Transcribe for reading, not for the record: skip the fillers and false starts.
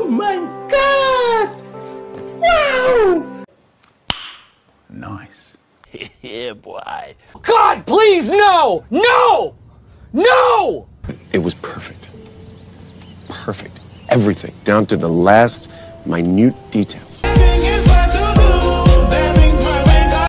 Oh my God! Wow! Nice. Yeah, boy. God, please, no! No! No! It was perfect. Perfect. Everything, down to the last minute details.